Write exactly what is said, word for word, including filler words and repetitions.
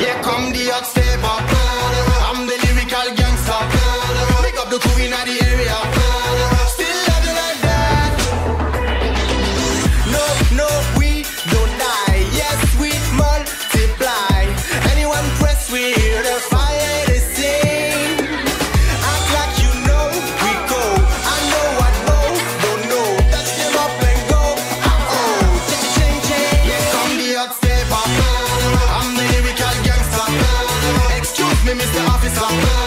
Here come the Hotstepper. I'm the lyrical gangster. Pick up the crew in the area. Still love you like that. No, no, we don't die. Yes, we multiply. Anyone press with the fire they sing. Act like you know we go. I know I know, don't know. Touch them up and go. Oh, ching ching. Here come the Hotstepper. I'm the lyrical gangster. Excuse me, Mister Officer.